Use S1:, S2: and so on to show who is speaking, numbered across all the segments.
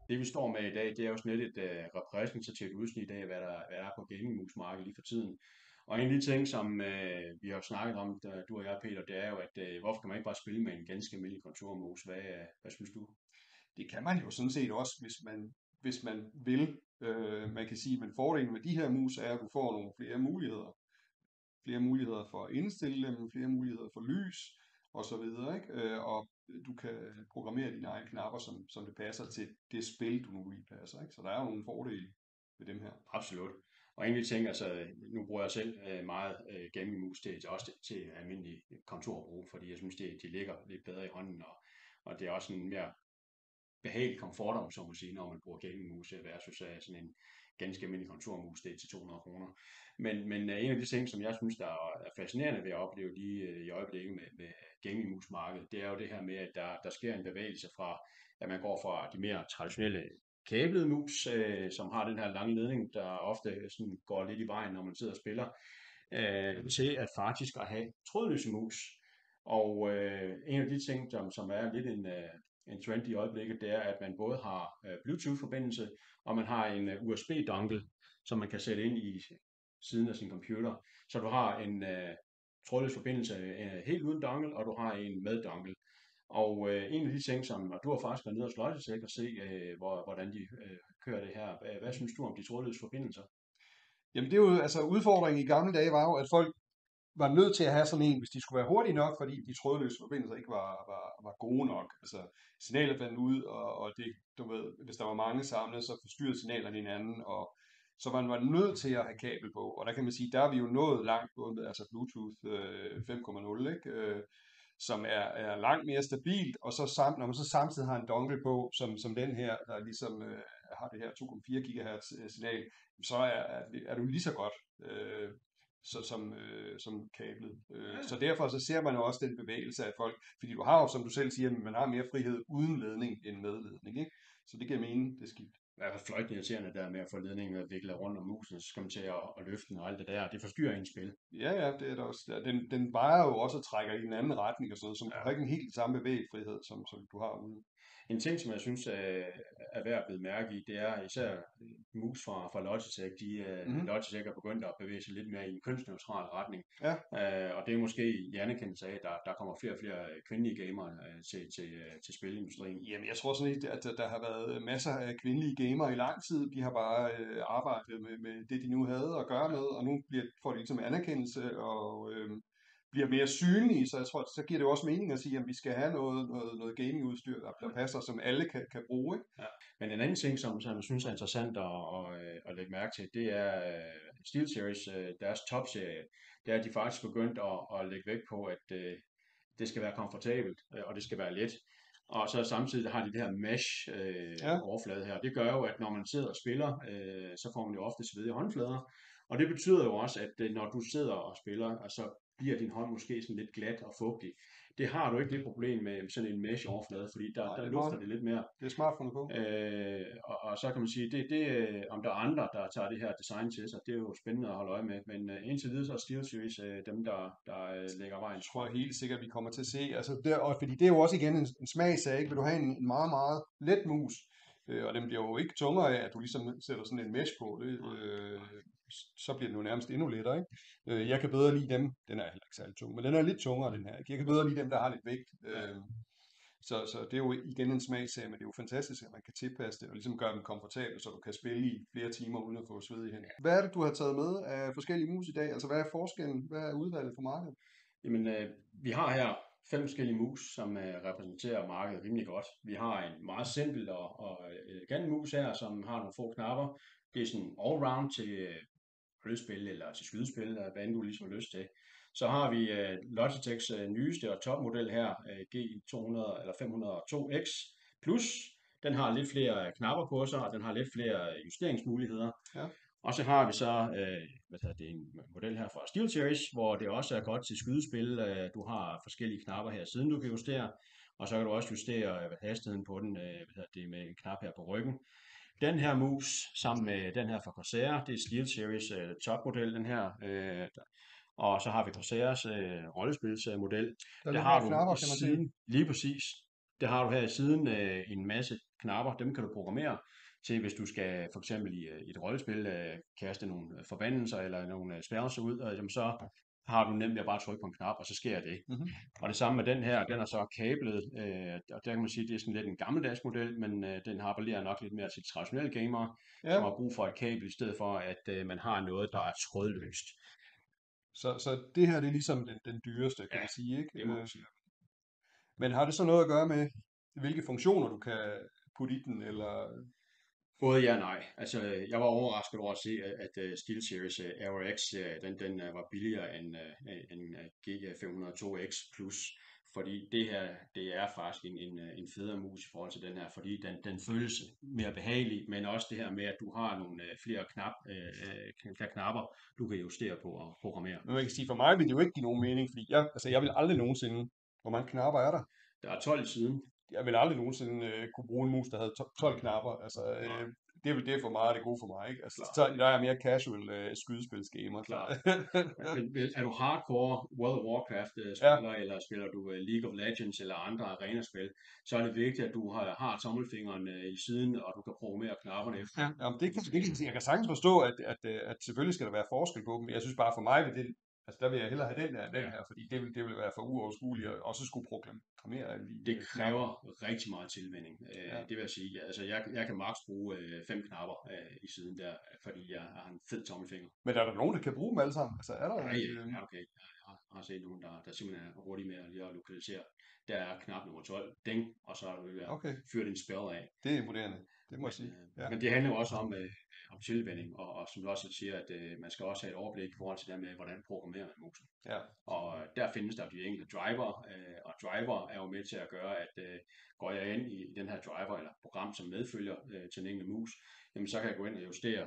S1: det vi står med i dag, det er jo sådan lidt et repræsentativt udsnit af, hvad der er på gamingmusmarkedet lige for tiden. Og en af de ting, som vi har snakket om, du og jeg, Peter, det er jo, at hvorfor kan man ikke bare spille med en ganske almindelig kontormus? Hvad synes du?
S2: Det kan man jo sådan set også, hvis man vil. Man kan sige, at fordelen med de her mus er, at du får nogle flere muligheder. Flere muligheder for at indstille dem, flere muligheder for lys og så videre, ikke? Og du kan programmere dine egne knapper, som det passer til det spil, du nu lige passer, ikke? Så der er jo nogle fordele ved dem her.
S1: Absolut. Og en af de ting, altså nu bruger jeg selv meget gamingmus også til almindelig kontorbrug, fordi jeg synes, de ligger lidt bedre i hånden, og det er også en mere behagelig komfort, om så må sige, når man bruger gamingmus versus sådan en ganske almindelig kontormus, det er til 200 kroner. Men en af de ting, som jeg synes, der er fascinerende ved at opleve lige i øjeblikket med gamingmusmarkedet, det er jo det her med, at der sker en bevægelse fra, at man går fra de mere traditionelle kablede mus, som har den her lange ledning, der ofte sådan går lidt i vejen, når man sidder og spiller, til at faktisk at have trådløse mus. Og en af de ting, som er lidt en trend i øjeblikket, det er, at man både har Bluetooth-forbindelse, og man har en USB-dongle, som man kan sætte ind i siden af sin computer. Så du har en trådløs forbindelse helt uden dongle, og du har en med dongle. Og en af de ting, som og du har faktisk været nede hos Logitech og se, hvordan de kører det her. Hvad synes du om de trådløse forbindelser?
S2: Jamen det er jo, altså udfordringen i gamle dage var jo, at folk var nødt til at have sådan en, hvis de skulle være hurtige nok, fordi de trådløse forbindelser ikke var gode nok. Altså signalet fandt ud, og det, du ved, hvis der var mange samlet, så forstyrrede signalerne hinanden, og så man var nødt til at have kabel på. Og der kan man sige, der er vi jo nået langt både med altså Bluetooth 5.0, ikke? Som er langt mere stabilt, og så når man så samtidig har en dongle på, som den her, der ligesom har det her 2,4 GHz signal, så er du lige så godt. Som kablet. Så derfor så ser man jo også den bevægelse af folk, fordi du har jo, som du selv siger, man har mere frihed uden ledning end med ledning, ikke? Så det giver mening, det er skidt.
S1: I hvert fald fløjtende irriterende der med at få ledningen viklet rundt om musen, så skal man til at løfte den og alt det der. Det forstyrrer ens spil.
S2: Ja, ja, det er det også. Ja, den vejer jo også og trækker i en anden retning og sådan noget, så du
S1: Ja.
S2: har ikke en helt samme bevægelsesfrihed, som du har ude.
S1: En ting, som jeg synes er værd at bide mærke i, det er især mus fra Logitech. Logitech er begyndt at bevæge sig lidt mere i en kønsneutral retning.
S2: Ja.
S1: Og det er måske i anerkendelse af, at der kommer flere og flere kvindelige gamere til spilindustrien.
S2: Jamen, jeg tror sådan lidt, at der har været masser af kvindelige gamere i lang tid. De har bare arbejdet med det, de nu havde at gøre med, og nu får de ligesom anerkendelse og bliver mere synlige, så jeg tror, så giver det jo også mening at sige, at vi skal have noget gamingudstyr, der passer, som alle kan bruge, ikke?
S1: Ja. Men en anden ting, som jeg synes er interessant at lægge mærke til, det er SteelSeries, deres topserie. Der er de faktisk begyndt at lægge vægt på, at det skal være komfortabelt, og det skal være let. Og så samtidig har de det her mesh overflade her. Det gør jo, at når man sidder og spiller, så får man jo ofte svedige håndflader. Og det betyder jo også, at når du sidder og spiller, så bliver din hånd måske sådan lidt glat og fugtig. Det har du ikke det problem med sådan en mesh overflade, fordi der lufter det lidt mere.
S2: Det er smart fundet på.
S1: Og så kan man sige, om der er andre, der tager det her design til sig, det er jo spændende at holde øje med. Men indtil videre så er SteelSeries dem, der lægger vejen.
S2: Jeg tror helt sikkert, vi kommer til at se. Altså, fordi det er jo også igen en smagssag, ikke? Vil du have en meget, meget let mus, og den bliver jo ikke tungere af, at du ligesom sætter sådan en mesh på. Så bliver den jo nærmest endnu lettere, ikke? Jeg kan bedre lide dem. Den er heller ikke særlig tung, men den er lidt tungere, den her. Jeg kan bedre lide dem, der har lidt vægt. Så det er jo igen en smagssag, men det er jo fantastisk, at man kan tilpasse det og ligesom gøre dem komfortable, så du kan spille i flere timer uden at få sved i hænder. Hvad er det, du har taget med af forskellige mus i dag? Altså, hvad er forskellen? Hvad er udvalget på markedet?
S1: Jamen, vi har her 5 forskellige mus, som repræsenterer markedet rimelig godt. Vi har en meget simpel og elegant mus her, som har nogle få knapper. Det er sådan all-round til flødespil eller til skydespil, hvad end du ligesom har lyst til. Så har vi Logitechs nyeste og topmodel her, G200 eller 502X Plus. Den har lidt flere knapper på sig, og den har lidt flere justeringsmuligheder.
S2: Ja.
S1: Og så har vi så en model her fra SteelSeries, hvor det også er godt til skydespil. Du har forskellige knapper her siden, du kan justere. Og så kan du også justere hastigheden på den med en knap her på ryggen. Den her mus, sammen med den her fra Corsair, det er SteelSeries topmodel, den her. Og så har vi Corsairs rollespilsmodel.
S2: Der har du knapper, kan man sige.
S1: Lige præcis. der har du her i siden en masse knapper, dem kan du programmere til, hvis du skal for eksempel i et rollespil kaste nogle forbandelser eller nogle spells ud, jamen så har du nemt ved at bare trykke på en knap, og så sker det.
S2: Mhm.
S1: Og det samme med den her, den er så kablet, og der kan man sige, det er sådan lidt en gammeldags model, men den appellerer nok lidt mere til traditionelle gamere, som
S2: Ja,
S1: har brug for et kabel, i stedet for at man har noget, der er trådløst.
S2: så det her det er ligesom den dyreste, kan
S1: Ja,
S2: man sige, ikke?
S1: det må man sige.
S2: Men har det så noget at gøre med, hvilke funktioner du kan putte i den, eller...
S1: Både ja og nej. Altså, jeg var overrasket over at se, at SteelSeries RX, den var billigere end G502X Plus, fordi det her, det er faktisk en federe mus i forhold til den her, fordi den føles mere behagelig, men også det her med, at du har nogle flere knapper, du kan justere på og programmere.
S2: Men man kan sige, for mig vil det jo ikke give nogen mening, fordi jeg vil aldrig nogensinde... Hvor mange knapper er der?
S1: Der er 12 i siden.
S2: Jeg vil aldrig nogensinde kunne bruge en mus, der havde 12 knapper. Altså, det er vel det for mig, det gode for mig, ikke? Altså, så jeg er mere casual skydespilsgamer.
S1: Klart. Er du hardcore World of Warcraft
S2: Ja,
S1: spiller, eller spiller du League of Legends eller andre arenaspil, så er det vigtigt, at du har tommelfingeren i siden, og du kan programmere knapperne efter.
S2: jamen, jeg kan sagtens forstå, at selvfølgelig skal der være forskel på dem, men jeg synes bare for mig, altså der vil jeg hellere have den her, fordi det vil være for uoverskueligt at også skulle programmere alle de
S1: Det
S2: knapper.
S1: kræver rigtig meget tilvænning.
S2: Ja.
S1: Det vil jeg sige. Altså, jeg kan maks bruge 5 knapper i siden der, fordi jeg har en fed tommelfinger.
S2: Men er der nogen, der kan bruge dem alle sammen? Altså, er der...
S1: Ja, okay. Jeg har set nogen, der simpelthen er hurtige med at lige at lokalisere. Der er knap nummer 12, ding, og så er du ved at
S2: Okay,
S1: fyre din spell af.
S2: det er imponerende. Det må jeg sige. Ja.
S1: Men det handler jo også om tilvænning, og som du også siger, at man skal også have et overblik i forhold til det med, hvordan programmerer man musen.
S2: Ja.
S1: Og der findes der de enkelte driver, og driver er jo med til at gøre, at går jeg ind i den her driver eller program, som medfølger til den enkelte mus, jamen så kan jeg gå ind og justere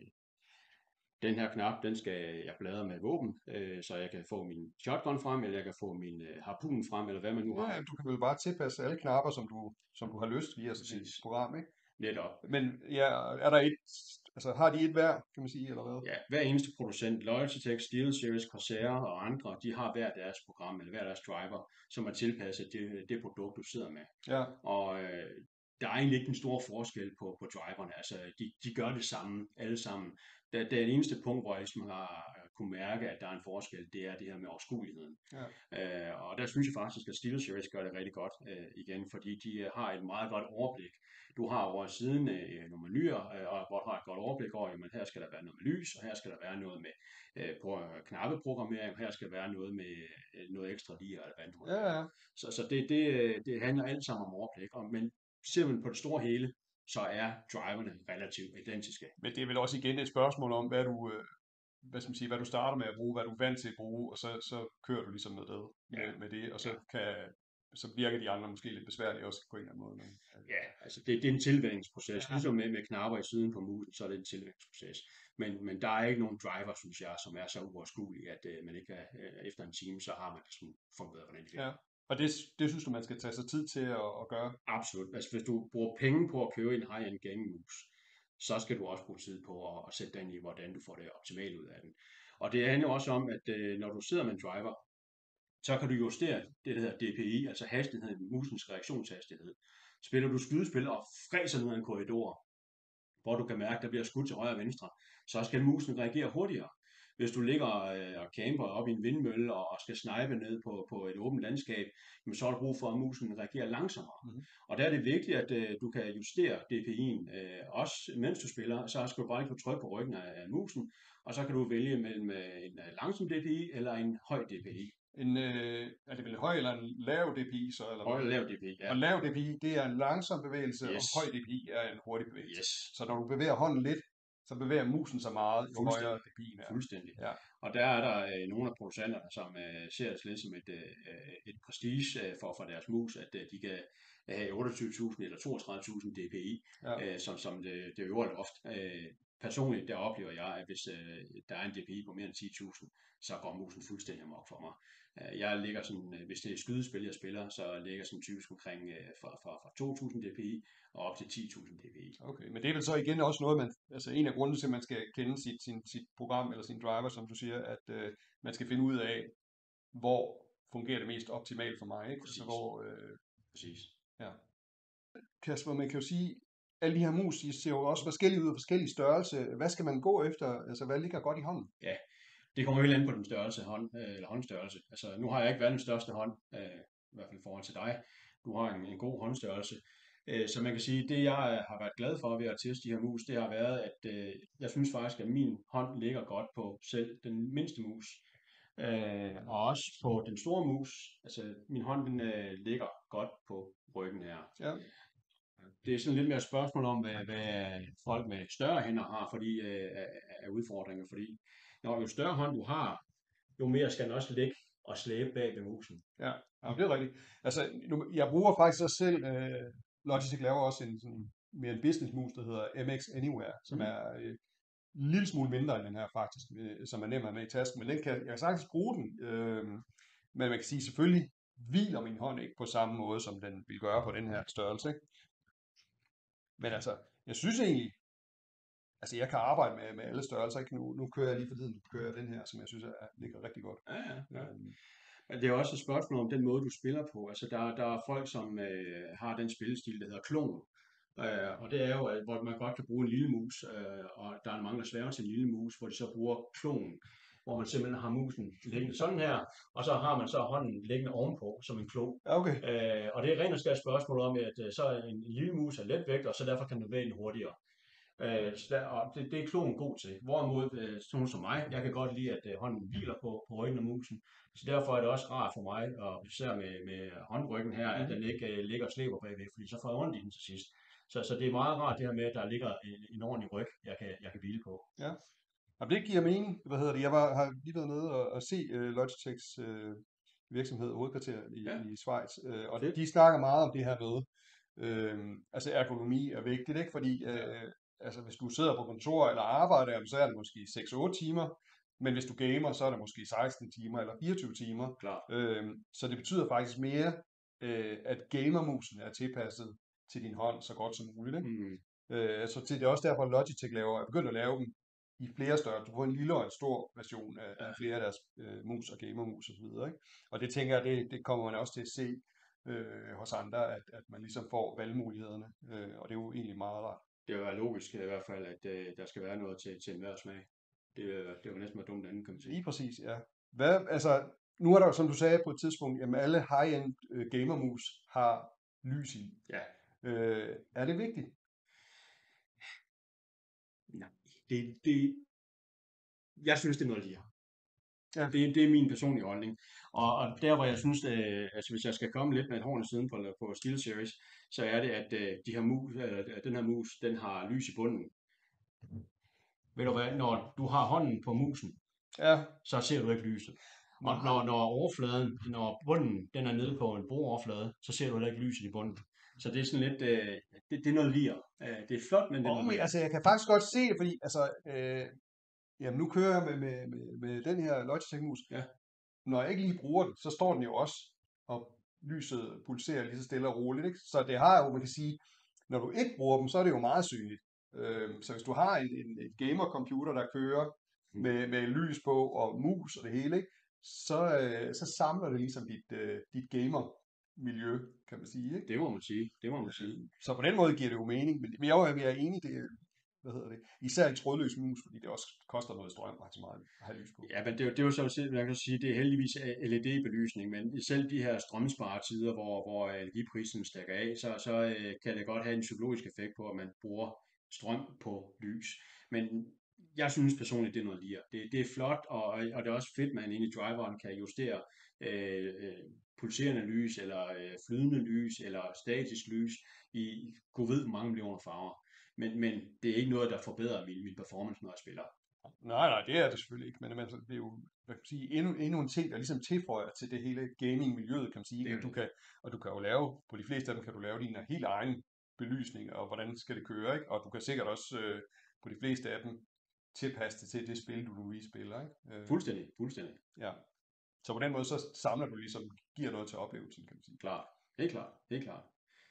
S1: den her knap, den skal jeg bladre med våben, så jeg kan få min shotgun frem, eller jeg kan få min harpun frem, eller hvad man nu har.
S2: Ja, du kan vel bare tilpasse alle knapper, som du har lyst via sådan et
S1: Præcis.
S2: program, ikke?
S1: Netop.
S2: Men ja, er der altså har de et hver, kan man sige, eller hvad?
S1: Ja, hver eneste producent, Logitech, SteelSeries, Corsair og andre, de har hver deres program, eller hver deres driver, som er tilpasset det produkt, du sidder med.
S2: Ja,
S1: Og der er egentlig ikke en stor forskel på driverne. Altså, de gør det samme, alle sammen. Det eneste punkt, hvor jeg ligesom har kunne mærke, at der er en forskel, det er det her med overskueligheden.
S2: ja.
S1: Og der synes jeg faktisk, at SteelSeries gør det rigtig godt igen, fordi de har et meget godt overblik. Du har over siden nogle menuer, og hvor du har et godt overblik over, jamen her skal der være noget med lys, og her skal der være noget med knappeprogrammering, og her skal der være noget med noget ekstra lige eller hvad nu.
S2: Ja.
S1: Så det handler alt sammen om overblik. Men ser man på det store hele, så er driverne relativt identiske.
S2: Men det er vel også igen et spørgsmål om, hvad du starter med at bruge, hvad du er vant til at bruge, og så kører du ligesom med det, og så virker de andre måske lidt besværlige også på en eller anden måde. Men,
S1: ja, altså det er en tilvænningsproces. Ligesom med knapper i siden på musen, så er det en tilvænningsproces. Men der er ikke nogen driver, synes jeg, som er så uoverskuelige, at man ikke kan, efter en time, så har man det sådan fundet bedre, hvordan det
S2: ja. Og det synes du, man skal tage sig tid til at gøre?
S1: Absolut. Altså hvis du bruger penge på at købe en high-end gaming-mus, så skal du også bruge tid på at sætte dig ind i, hvordan du får det optimalt ud af den. Og det handler også om, at når du sidder med en driver, så kan du justere det, der hedder DPI, altså hastigheden, musens reaktionshastighed. Spiller du skydespil og fræser ned ad en korridor, hvor du kan mærke, at der bliver skudt til højre og venstre, så skal musen reagere hurtigere. Hvis du ligger og camper op i en vindmølle og skal snipe ned på et åbent landskab, så har du brug for, at musen reagerer langsommere.
S2: Mhm.
S1: Og der er det vigtigt, at du kan justere DPI'en, også mens du spiller, så skal du bare lige kunne trykke på ryggen af musen, og så kan du vælge mellem en langsom DPI eller en høj DPI.
S2: Er det vel høj eller en lav DPI så? Eller
S1: Høj eller lav DPI, ja.
S2: Og lav DPI, det er en langsom bevægelse,
S1: Yes.
S2: og høj DPI er en hurtig bevægelse.
S1: Yes.
S2: Så når du bevæger hånden lidt, så bevæger musen sig meget, jo højere DPI'en er.
S1: Fuldstændig.
S2: Ja.
S1: Og der er der nogle af producenterne, som ser det lidt som et prestige for deres mus, at de kan have 28.000 eller 32.000 DPI, som det øvre loft. Personligt, der oplever jeg, at hvis der er en DPI på mere end 10.000, så går musen fuldstændig amok for mig. Jeg ligger sådan, hvis det er skydespil, jeg spiller, så ligger jeg sådan typisk omkring fra 2.000 DPI og op til 10.000 DPI.
S2: Okay, men det er vel så igen også noget, altså en af grundene til, at man skal kende sit program eller sin driver, som du siger, at man skal finde ud af, hvor fungerer det mest optimalt for mig, ikke?
S1: Præcis.
S2: Altså,
S1: Præcis.
S2: Ja. Kasper, man kan jo sige, alle de her mus, de ser jo også forskellige ud og forskellige størrelse. Hvad skal man gå efter? Altså, hvad ligger godt i hånden?
S1: Ja, det kommer helt an på den størrelse eller håndstørrelse. Altså, nu har jeg ikke verdens største hånd, i hvert fald i forhold til dig. Du har en god håndstørrelse. Så man kan sige, det jeg har været glad for ved at teste de her mus, det har været, at jeg synes faktisk, at min hånd ligger godt på selv den mindste mus. Og også på den store mus. Altså, min hånd den, ligger godt på ryggen her.
S2: Ja.
S1: Det er sådan lidt mere et spørgsmål om, hvad folk med større hænder har fordi, af udfordringer. Fordi når jo større hånd du har, jo mere skal den også ligge og slæbe bag ved musen.
S2: Ja, ja, det er rigtigt. Altså, jeg bruger faktisk også selv, Logitech laver også en sådan mere en business mus, der hedder MX Anywhere, som er en lille smule mindre end den her faktisk, som er nem at have med i tasken, men jeg kan sagtens bruge den, men man kan sige selvfølgelig hviler min hånd ikke på samme måde, som den vil gøre på den her størrelse, ikke? Men altså, jeg synes egentlig, altså jeg kan arbejde med alle størrelser, ikke? Nu kører jeg lige for tiden, kører jeg den her, som jeg synes ligger rigtig godt.
S1: Ja. Men det er også et spørgsmål om den måde, du spiller på. Altså, der er folk, som har den spillestil, der hedder klon. Og det er jo, hvor man godt kan bruge en lille mus, og der er mange, der sværger til en lille mus, hvor de så bruger klon, hvor man simpelthen har musen liggende sådan her, og så har man så hånden liggende ovenpå som en klo.
S2: Okay.
S1: Og det er rent og skært et spørgsmål om, at så en lille mus er letvægt, og så derfor kan man bevæge den hurtigere. Og det er klonen god til. Hvorimod sådan som mig, jeg kan godt lide, at hånden hviler på ryggen af musen. Så derfor er det også rart for mig, og især med håndryggen her, at den ikke ligger og slæber bagved, fordi så får jeg ondt i den til sidst. Så det er meget rart det her med, at der ligger en ordentlig ryg, jeg kan hvile på.
S2: Ja. Og det giver mening. Hvad hedder det? Jeg har lige været nede og se Logitechs virksomhed hovedkvarter i Schweiz, og de snakker meget om det her med, altså ergonomi er vigtigt, ikke? Fordi altså hvis du sidder på kontor eller arbejder, så er det måske 6-8 timer, men hvis du gamer, så er det måske 16 timer eller 24 timer. Så det betyder faktisk mere, at gamermusen er tilpasset til din hånd så godt som muligt, ikke? Så det er også derfor, at Logitech er begyndt at lave dem i flere større. Du får en lille og en stor version af flere af deres mus og gamermus og så videre, ikke? Og det tænker jeg, det kommer man også til at se hos andre, at man ligesom får valgmulighederne, og det er jo egentlig meget rart.
S1: Det vil være logisk i hvert fald, at der skal være noget til enhver smag. Det er jo næsten dumt andet, kan man sige.
S2: Lige præcis, ja. Altså, nu er der jo, som du sagde på et tidspunkt, jamen alle high-end gamermus har lys i.
S1: Ja.
S2: Er det vigtigt?
S1: Nej, jeg synes, det er noget lige.
S2: Ja.
S1: Det er min personlige holdning. Og der, hvor jeg synes, altså hvis jeg skal komme lidt med et horn i siden på SteelSeries, så er det, at den her mus, den har lys i bunden. Ved du hvad, når du har hånden på musen, så ser du ikke lyset. Og når bunden den er nede på en bordoverflade, så ser du heller ikke lyset i bunden. Så det er sådan lidt, det er noget lir. Det er flot, men det er noget lir.
S2: Altså jeg kan faktisk godt se det, fordi altså, jamen nu kører jeg med den her Logitech-mus.
S1: Ja.
S2: Når jeg ikke lige bruger den, så står den jo også, og lyset pulserer lige så stille og roligt, ikke? Så det har jo, man kan sige, når du ikke bruger dem, så er det jo meget synligt. Så hvis du har en gamer-computer, der kører med lys på og mus og det hele, ikke? Så samler det ligesom dit gamer-miljø, kan man sige, ikke?
S1: Det må man sige.
S2: Så på den måde giver det jo mening, men jeg er enig, især i trådløs mus, fordi det også koster noget strøm rigtig meget at have lys på.
S1: Ja, men det er jo så, man kan sige, det er heldigvis LED-belysning, men selv de her strømsparetider, hvor energiprisen stikker af, så kan det godt have en psykologisk effekt på, at man bruger strøm på lys. Men jeg synes personligt, det er noget lir. Det er flot, og det er også fedt, at man inde i driveren kan justere pulserende lys, eller flydende lys, eller statisk lys i gud ved hvor mange millioner farver. Men det er ikke noget, der forbedrer min performance, når jeg spiller.
S2: Nej, det er det selvfølgelig ikke, men altså, det er jo, hvad kan man sige, endnu en ting, der ligesom tilføjer til det hele gaming-miljøet, kan man sige. Og du kan jo lave, på de fleste af dem kan du lave din helt egen belysning, og hvordan skal det køre, ikke? Og du kan sikkert også på de fleste af dem tilpasse det til det spil, du nu lige spiller, ikke?
S1: Fuldstændig.
S2: Ja. Så på den måde, så samler du ligesom, giver noget til oplevelsen, kan man sige.
S1: Klart. Helt klart.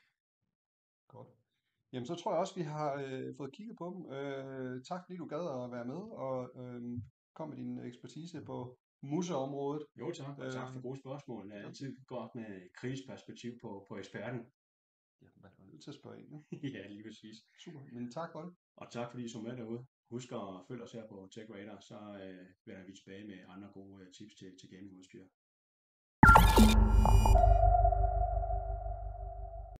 S2: Godt. Jamen, så tror jeg også, vi har fået kigget på dem. Tak fordi du gad at være med og kom med din ekspertise på museområdet.
S1: Jo tak, og tak for gode spørgsmål. Det er altid godt med kritisk perspektiv på eksperten.
S2: Ja, man er nødt til at spørge ind, jo.
S1: Ja, lige præcis.
S2: Super, men tak for det.
S1: Og tak fordi I så med derude. Husk at følge os her på Tech Radar, så vender vi tilbage med andre gode tips til gamingudstyr.